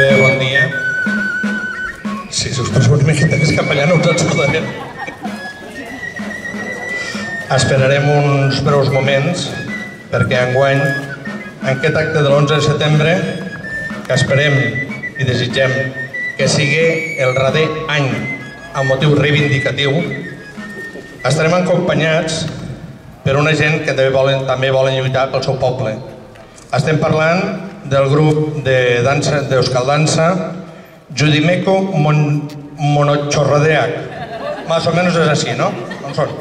Bé, bon dia. Sí, si us passeu una miqueta més cap allà no us saludarem. Esperarem uns breus moments perquè enguany, en aquest acte de l'11 de setembre, que esperem i desitgem que sigui el darrer any amb motiu reivindicatiu, estarem acompanyats per una gent que també volen lluitar pel seu poble. Estem parlant del grup de dansa d'Euskal Dansa, Judimeco Monochorrodeak. Más o menos és així, no? On són?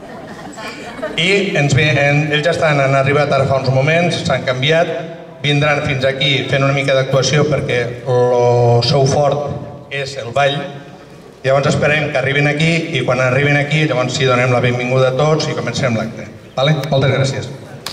I ells ja han arribat ara fa uns moments, s'han canviat, vindran fins aquí fent una mica d'actuació perquè el seu fort és el ball. Llavors esperem que arribin aquí i quan arribin aquí llavors sí donem la benvinguda a tots i comencem l'acte. Moltes gràcies.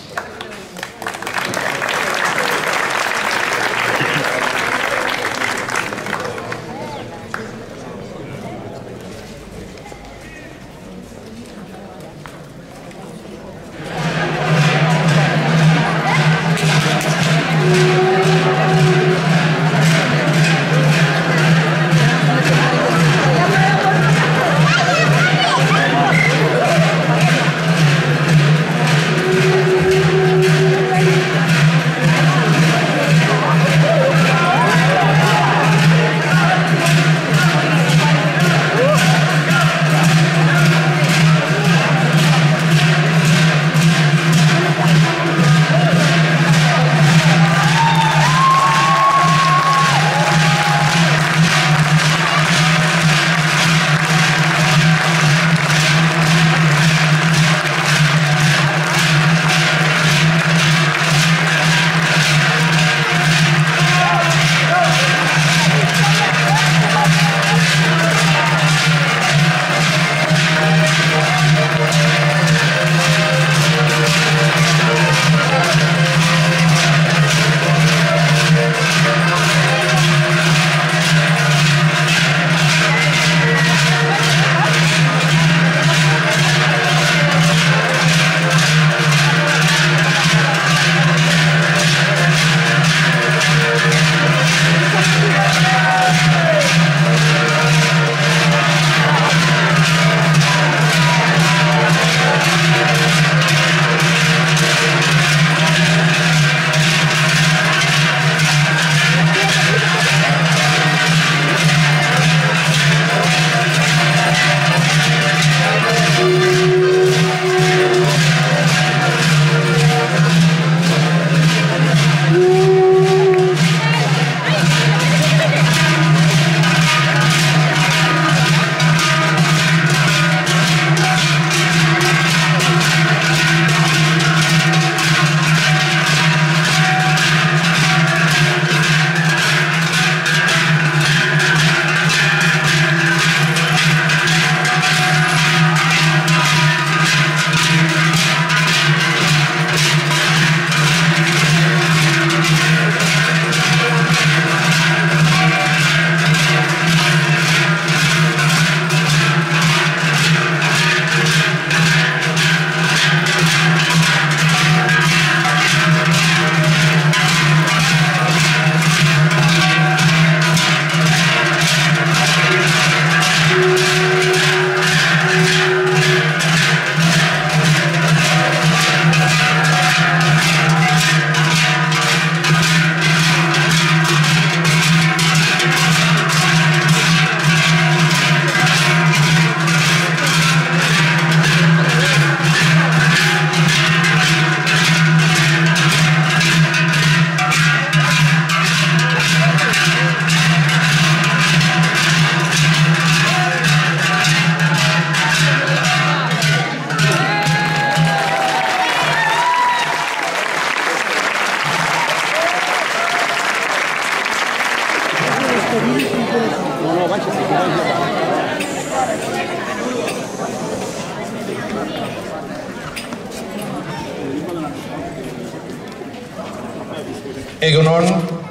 Egunon,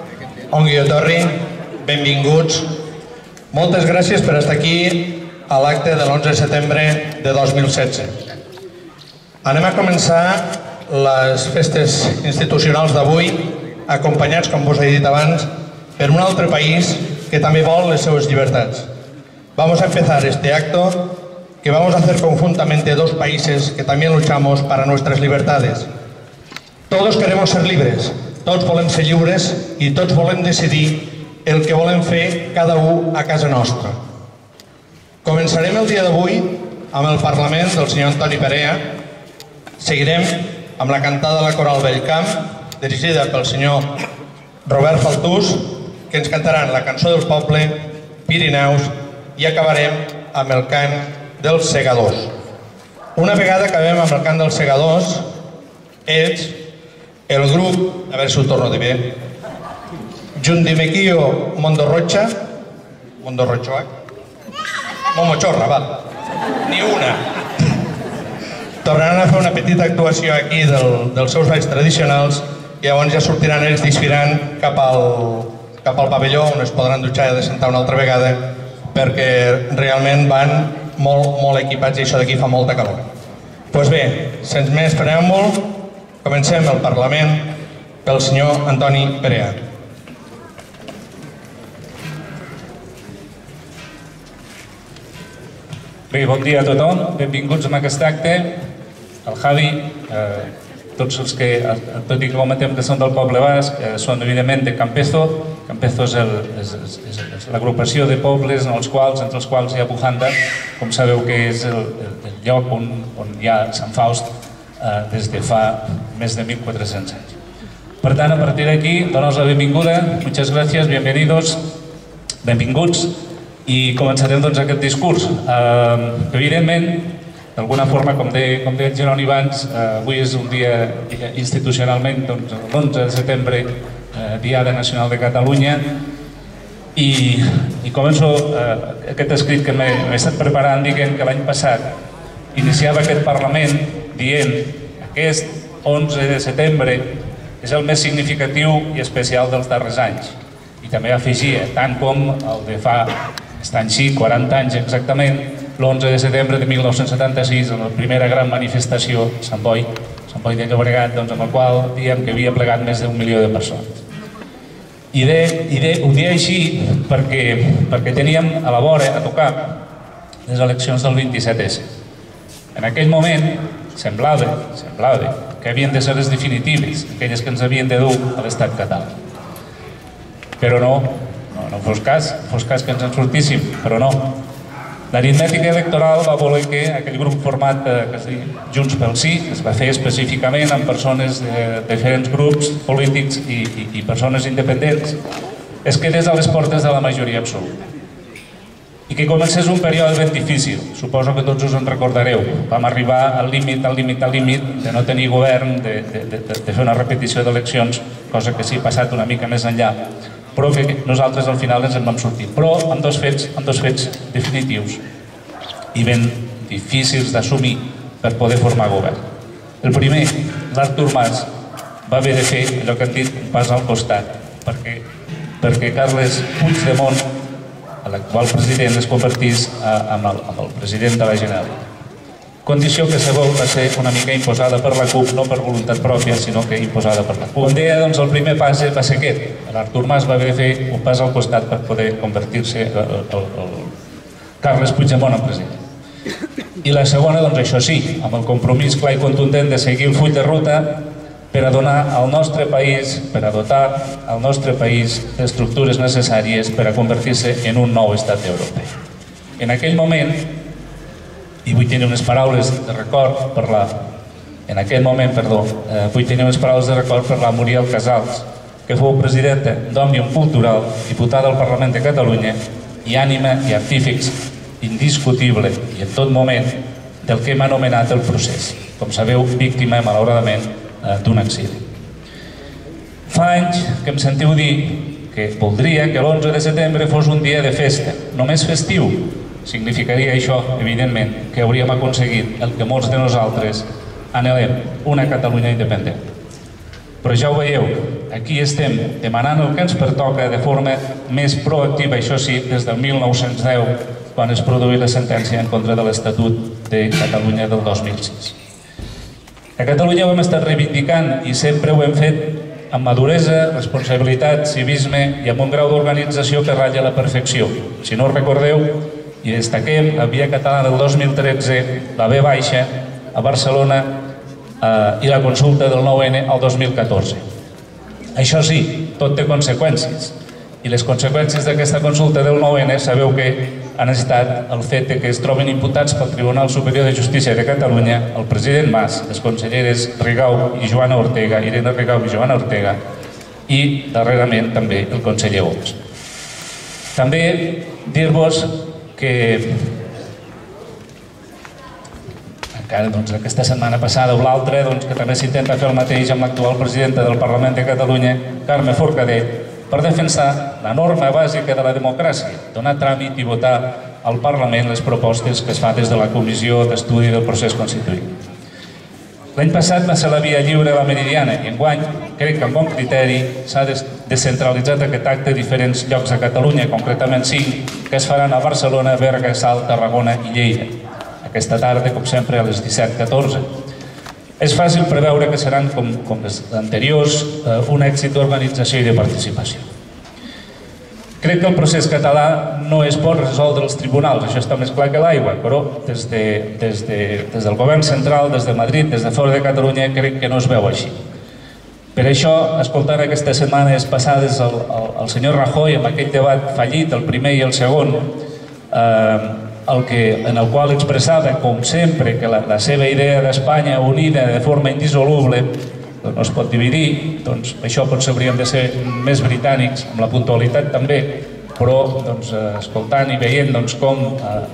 ongi etorri, benvinguts. Moltes gràcies per estar aquí a l'acte de l'11 de setembre de 2016. Anem a començar les festes institucionals d'avui, acompanyats, com vos he dit abans, per un altre país que també vol les seues llibertats. Vamos a empezar este acto que vamos a hacer conjuntamente dos países que también luchamos para nuestras libertades. Todos queremos ser libres, tots volem ser lliures i tots volem decidir el que volem fer cada un a casa nostra. Començarem el dia d'avui amb el Parlament del senyor Antoni Perea. Seguirem amb la cantada de la Coral Bellcamp, dirigida pel senyor Robert Faltús, que ens cantaran la cançó del poble, Pirineus, i acabarem amb el cant dels segadors. Una vegada acabem amb el cant dels segadors, ells, el grup, a veure si ho torno a dir bé, Jundimequio Mondorrocha, Momochorra, va, ni una. Tornaran a fer una petita actuació aquí dels seus balls tradicionals i llavors ja sortiran ells desfilant cap al pavelló on es podran dutxar i descentar una altra vegada perquè realment van molt equipats i això d'aquí fa molta calor. Doncs bé, sense més preàmbul, comencem el Parlament pel senyor Antoni Perea. Bé, bon dia a tothom, benvinguts a aquest acte. El Javi, tots els que, tot i que comentem que són del poble basc, són evidentment de Campezo. Campezo és l'agrupació de pobles entre els quals hi ha Bujanda, com sabeu que és el lloc on hi ha Sant Faust des de fa més de 1.400 anys. Per tant, a partir d'aquí, donar-vos la benvinguda, muchas gracias, bienvenidos, benvinguts, i començarem aquest discurs. Evidentment, d'alguna forma, com deia el Jeroni abans, avui és un dia institucionalment, l'11 de setembre, Diada Nacional de Catalunya, i començo aquest escrit que m'he estat preparant dient que l'any passat iniciava aquest Parlament dient aquest 11 de setembre és el més significatiu i especial dels darrers anys. I també afegia, tant com el de fa, estan així, 40 anys exactament, l'11 de setembre de 1976, en la primera gran manifestació a Sant Boi de Llobregat, amb el qual diem que havia plegat més d'1 milió de persones. I ho deia així perquè teníem a la vora a tocar les eleccions del 27S. En aquell moment semblava que havien de ser les definitives, aquelles que ens havien de dur a l'estat català. Però no fos cas que ens en sortíssim, però no. L'aritmètica electoral va voler que aquell grup format Junts pel Sí, es va fer específicament amb persones de diferents grups polítics i persones independents, es quedés a les portes de la majoria absoluta. I que comencés un període ben difícil, suposo que tots us en recordareu. Vam arribar al límit de no tenir govern, de fer una repetició d'eleccions, cosa que sí ha passat una mica més enllà, però que nosaltres al final ens en vam sortir. Però amb dos fets definitius i ben difícils d'assumir per poder formar govern. El primer, l'Artur Mas va haver de fer allò que han dit un pas al costat, perquè Carles Puigdemont, l'actual president, es convertís en el president de la Generalitat. Condició que sabeu va ser una mica imposada per la CUP, no per voluntat pròpia, sinó que imposada per la CUP. Com deia, el primer pas va ser aquest. L'Artur Mas va haver de fer un pas al costat per poder convertir-se el Carles Puigdemont en president. I la segona, això sí, amb el compromís clar i contundent de seguir el full de ruta per a dotar al nostre país d'estructures necessàries per a convertir-se en un nou estat europeu. En aquell moment, i vull tenir unes paraules de record per la Muriel Casals, que fou presidenta d'Òmnium Cultural, diputada al Parlament de Catalunya i ànima i artífex indiscutible i en tot moment del que hem anomenat el procés. Com sabeu, víctima, malauradament, d'un accident. Fa anys que em sentiu dir que voldria que l'11 de setembre fos un dia de festa, només festiu. Significaria això, evidentment, que hauríem aconseguit el que molts de nosaltres anhelem, una Catalunya independent. Però ja ho veieu, aquí estem demanant el que ens pertoca de forma més proactiva, això sí, des del 1910, quan es produí la sentència en contra de l'Estatut de Catalunya del 2006. A Catalunya ho hem estat reivindicant i sempre ho hem fet amb maduresa, responsabilitat, civisme i amb un grau d'organització que ratlla la perfecció. Si no recordeu, i destaquem la Via Catalana del 2013, la V baixa a Barcelona i la consulta del 9N al 2014. Això sí, tot té conseqüències. I les conseqüències d'aquesta consulta del 9N sabeu que han estat el fet que es troben imputats pel Tribunal Superior de Justícia de Catalunya el president Mas, les conselleres Rigau i Joana Ortega, Irene Rigau i Joana Ortega, i darrerament també el conseller Homs. També dir-vos que encara aquesta setmana passada o l'altra que també s'intenta fer el mateix amb l'actual presidenta del Parlament de Catalunya, Carme Forcadell, per defensar la norma bàsica de la democràcia, donar tràmit i votar al Parlament les propostes que es fa des de la Comissió d'Estudi del Procés Constituent. L'any passat va ser la via lliure a la Meridiana i enguany, crec que amb bon criteri, s'ha descentralitzat aquest acte a diferents llocs de Catalunya, concretament 5, que es faran a Barcelona, Berga, Salt, Tarragona i Lleida. Aquesta tarda, com sempre, a les 17:14. És fàcil preveure que seran, com les anteriors, un èxit d'organització i de participació. Crec que el procés català no es pot resoldre als tribunals, això està més clar que l'aigua, però des del govern central, des de Madrid, des de fora de Catalunya, crec que no es veu així. Per això, escoltant aquestes setmanes passades el senyor Rajoy amb aquell debat fallit, el primer i el segon, en el qual expressava, com sempre, que la seva idea d'Espanya unida de forma indissoluble no es pot dividir, doncs això potser hauríem de ser més britànics, amb la puntualitat també, però escoltant i veient com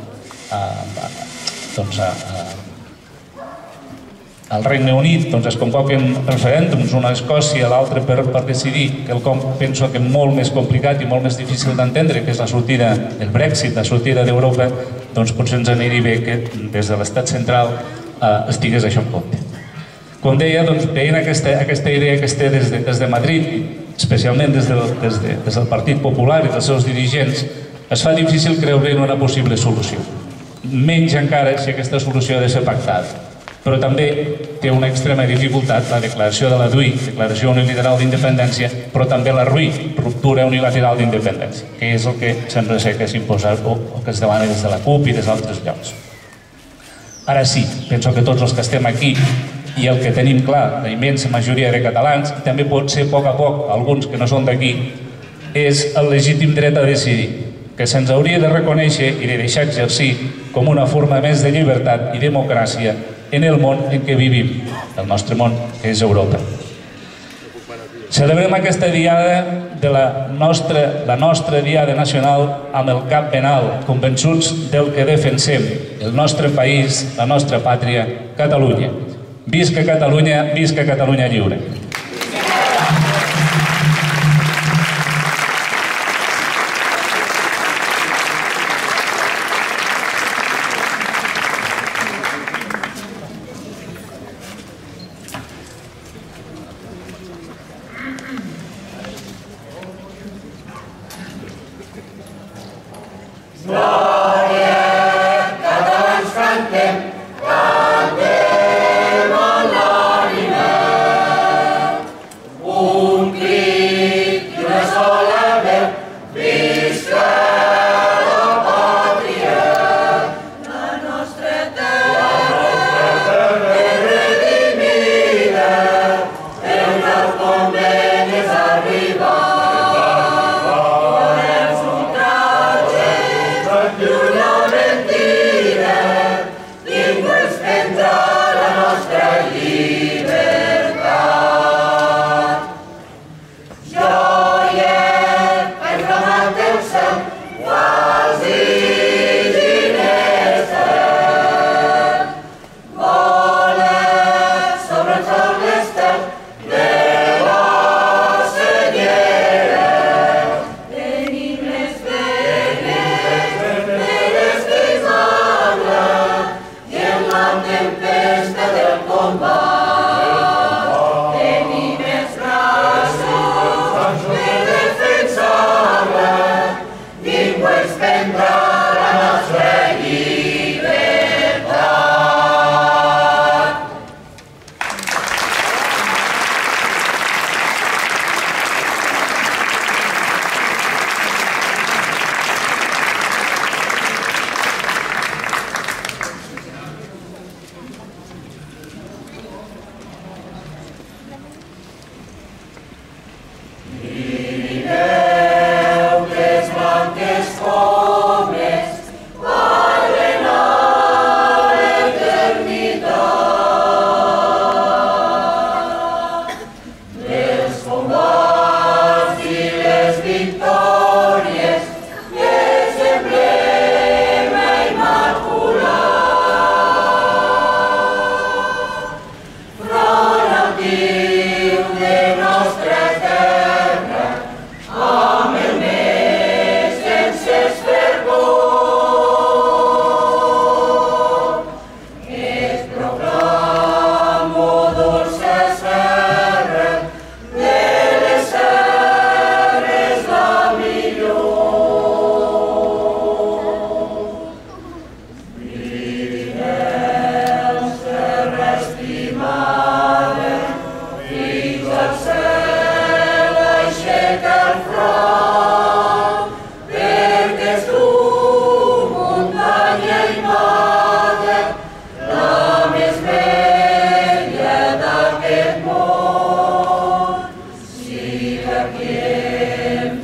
al Regne Unit es convoquen referèndums, una a Escòcia, l'altra per decidir, quelcom penso que molt més complicat i molt més difícil d'entendre, que és la sortida del Brexit, la sortida d'Europa, doncs potser ens aniria bé que des de l'estat central estigués això en compte. Com deia, veient aquesta idea que es té des de Madrid, especialment des del Partit Popular i dels seus dirigents, es fa difícil creure en una possible solució. Menys encara si aquesta solució ha de ser pactada. Però també té una extrema dificultat la declaració de la DUI, Declaració Unilateral d'Independència, però també la RUI, Ruptura Unilateral d'Independència, que és el que sembla ser que s'imposa o que es demana des de la CUP i des d'altres llocs. Ara sí, penso que tots els que estem aquí i el que tenim clar, la immensa majoria de catalans, i també pot ser a poc alguns que no són d'aquí, és el legítim dret a decidir, que se'ns hauria de reconèixer i de deixar exercir com una forma més de llibertat i democràcia en el món en què vivim, el nostre món, que és Europa. Celebrem aquesta diada de la nostra diada nacional amb el cap ben alt, convençuts del que defensem, el nostre país, la nostra pàtria, Catalunya. Visca Catalunya lliure.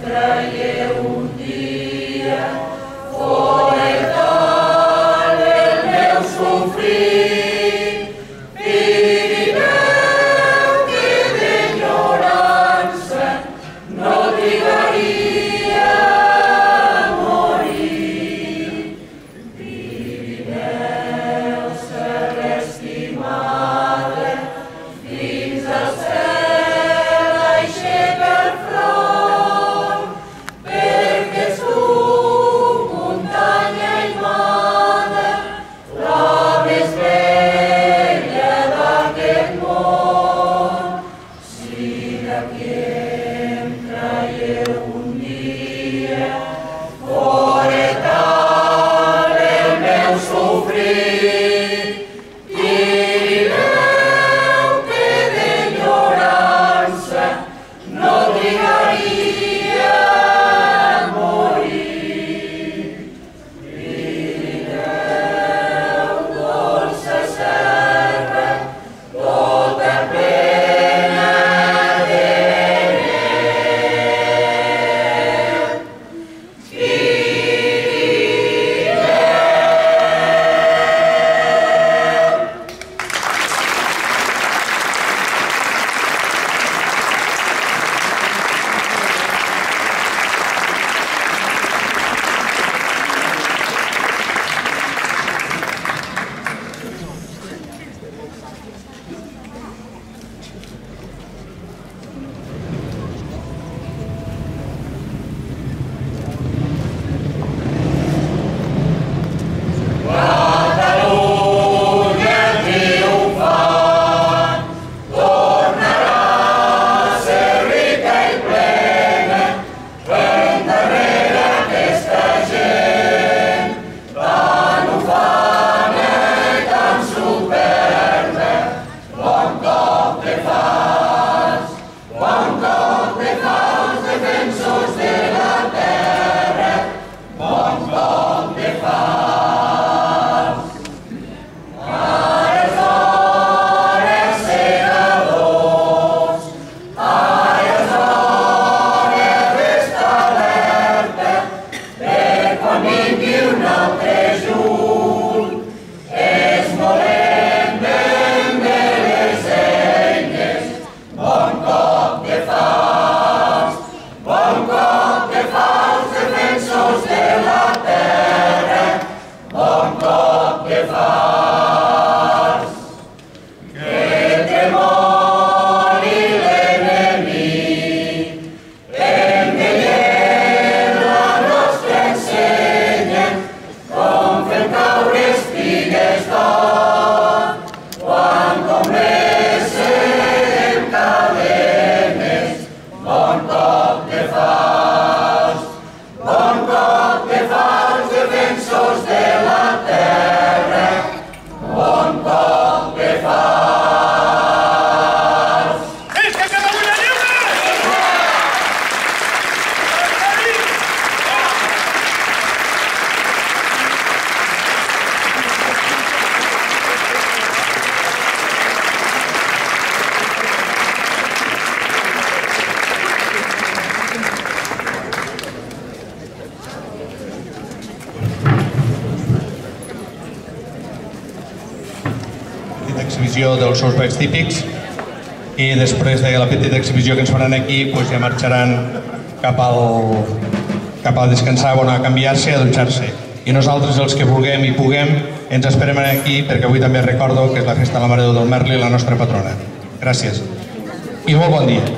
exhibició dels seus balls típics i després de la petita exhibició que ens faran aquí ja marxaran cap a descansar o a canviar-se, a dutxar-se. I nosaltres, els que vulguem i puguem, ens esperem aquí perquè avui també recordo que és la festa de la Mare de Déu del Merli, la nostra patrona. Gràcies. I molt bon dia.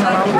Salou